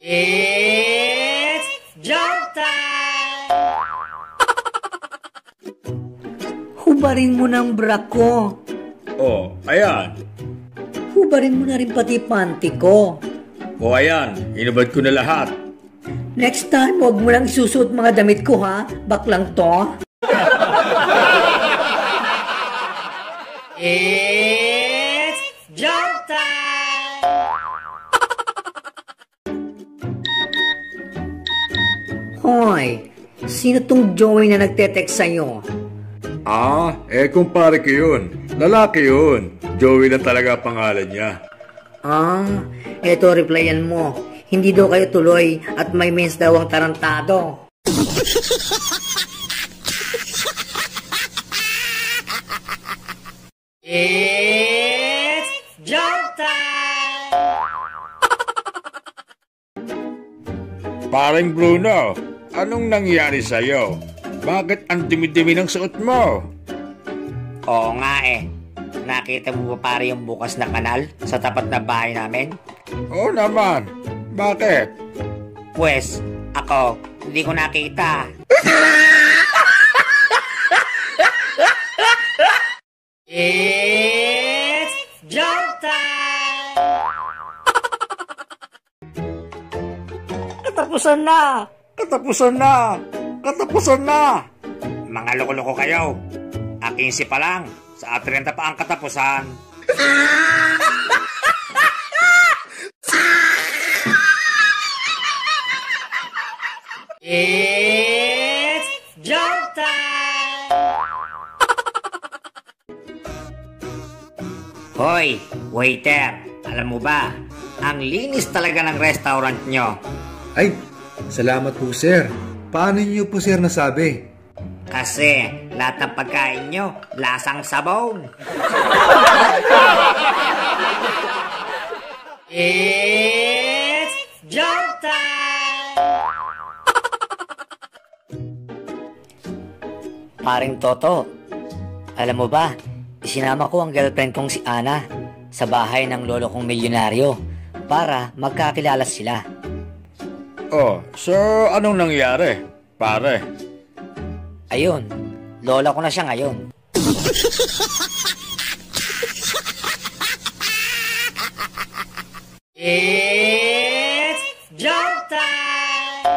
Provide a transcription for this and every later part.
It's joke time! Hubarin mo ng bra ko. Oh, ayan. Hubarin mo na rin pati panty ko. Oh, ayan. Inubad ko na lahat. Next time, huwag mo lang isusuot mga damit ko ha. Baklang to. It's joke time! Hoy, sino tong Joey na nagte-text sa'yo? Kumpare ko yun. Lalaki yun. Joey lang talaga pangalan niya. Eto replyan mo. Hindi daw kayo tuloy at may mens daw ang tarantado. It's joke time! Paring Bruno, anong nangyari sa'yo? Bakit ang dumi-dumi ng suot mo? Oo nga eh. Nakita mo ba pare yung bukas na kanal sa tapat na bahay namin? Oo naman. Bakit? Pwes, ako, hindi ko nakita. It's joke time! Katapusan na! Katapusan na! Katapusan na! Mga loko-loko kayo. A 15 pa lang. Sa 30 pa ang katapusan. It's joke time! Hoy, waiter. Alam mo ba, ang linis talaga ng restaurant nyo. Ay, salamat po sir. Paano niyo po sir nasabi? Kasi lahat ng pagkain nyo, lasang sabong. It's joke time! Paring Toto, alam mo ba, isinama ko ang girlfriend kong si Ana sa bahay ng lolo kong milyonaryo para magkakilala sila. Oh, so anong nangyari, pare? Ayun, lola ko na siya ngayon. It's joke time!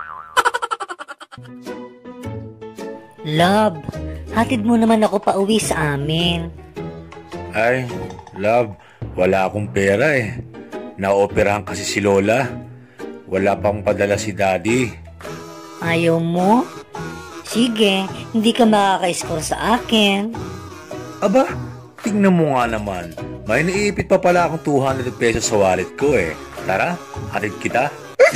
Love, hatid mo naman ako pa uwi sa amin. Ay, love, wala akong pera eh. Naoperahan kasi si Lola. Wala pang padala si Daddy. Ayaw mo? Sige, hindi ka makaka-score sa akin. Aba, tingnan mo nga naman. May naiipit pa pala akong 200 pesos sa wallet ko eh. Tara, hatid kita.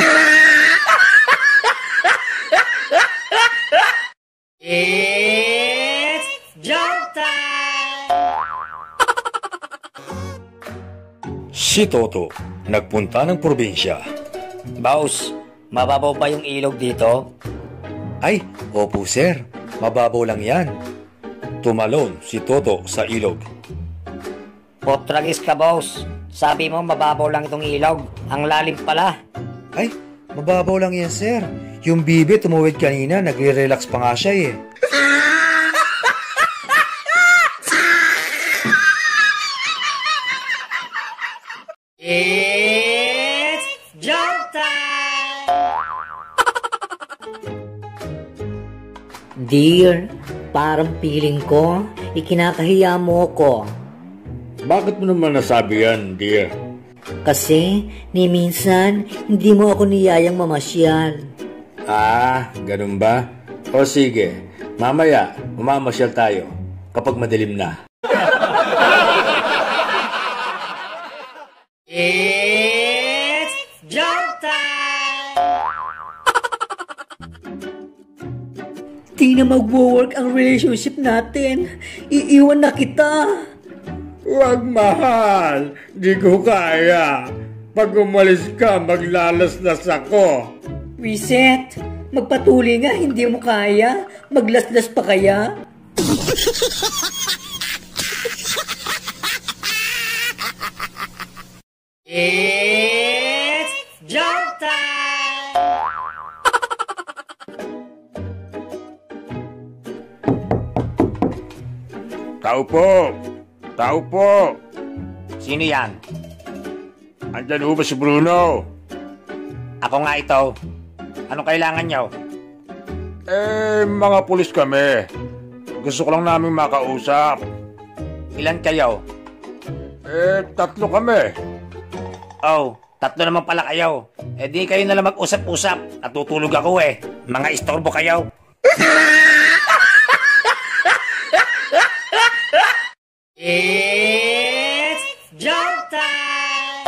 It's joke time! Si Toto, nagpunta ng probinsya. Boss, mababaw ba yung ilog dito? Ay, opo sir, mababaw lang yan. Tumalon si Toto sa ilog. Potragis ka, boss. Sabi mo mababaw lang itong ilog. Ang lalim pala. Ay, mababaw lang yan sir. Yung bibi tumuwid kanina, nagre-relax pa nga siya eh. It's joke time! Dear, parang feeling ko, ikinakahiya mo ko. Bakit mo naman nasabi yan, dear? Kasi, ni minsan, hindi mo ako niyayang mamasyal. Ganun ba? O sige, mamaya, mamamasyal tayo kapag madilim na. It's joke time! Di na magwo-work ang relationship natin. Iiwan na kita. Huwag mahal, di ko kaya. Pag umalis ka, maglalaslas ako. Reset, magpatuloy nga, hindi mo kaya. Maglaslas pa kaya? It's joke time! Tao po! Tao po! Sino yan? Andyan ho ba si Bruno? Ako nga ito. Anong kailangan nyo? Mga pulis kami. Gusto ko lang namin makausap. Ilan kayo? 3 kami. Oh, 3 naman pala kayo. Di kayo na lang mag-usap-usap. Natutulog ako eh. Mga istorbo kayo. It's joke time!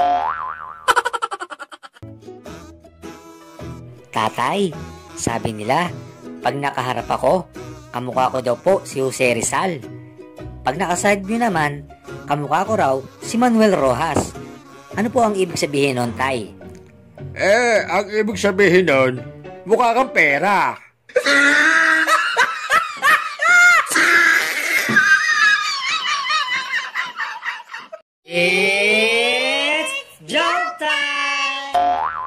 Tatay, sabi nila, pag nakaharap ako, kamukha ko daw po si Jose Rizal. Pag nakaside view naman, kamukha ko raw si Manuel Rojas. Ano po ang ibig sabihin nun, Tay? Ang ibig sabihin nun, mukha kang pera. It's joke time!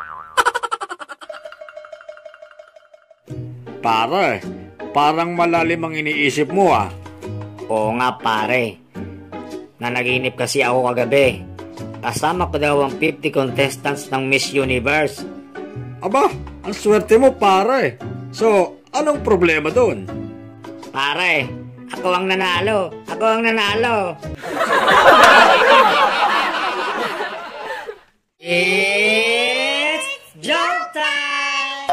Pare, parang malalim ang iniisip mo ah. Oo nga pare. Nanaginip kasi ako kagabi. Kasama ko daw ang 50 contestants ng Miss Universe. Aba, ang swerte mo pare. So, anong problema doon? Pare, ako ang nanalo. Ako ang nanalo. It's joke time!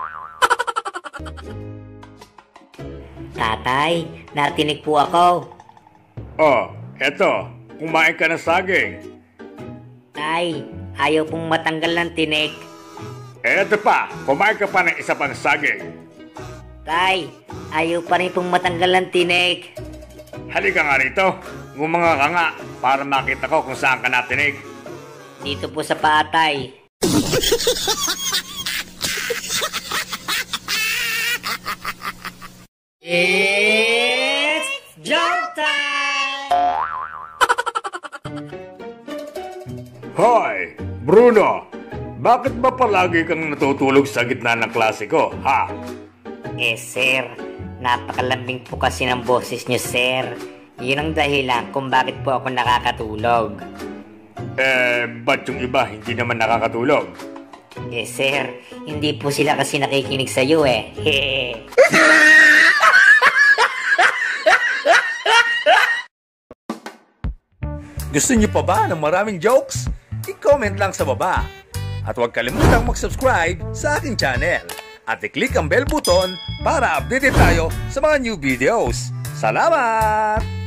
Tatay, natinig po ako. Oh, eto, kumain ka ng saging. Tay, ayaw pong matanggal ng tinik. Eto pa, kumain ka pa ng isa pang saging. Tay, ayaw pa rin pong matanggal ng tinik. Halika nga rito, ngumanga ka nga para makita ko kung saan ka natinig. Dito po sa patay. It's joke time! Hoy, Bruno! Bakit ba palagi kang natutulog sa gitna ng klase ko, ha? Sir, napakalambing po kasi ng boses niyo, sir. Yun ang dahilan kung bakit po ako nakakatulog. Ba't yung iba hindi naman nakakatulog? Sir, hindi po sila kasi nakikinig sa'yo eh. Gusto niyo pa ba ng maraming jokes? I-comment lang sa baba. At huwag kalimutang mag-subscribe sa aking channel. At i-click ang bell button para updated tayo sa mga new videos. Salamat!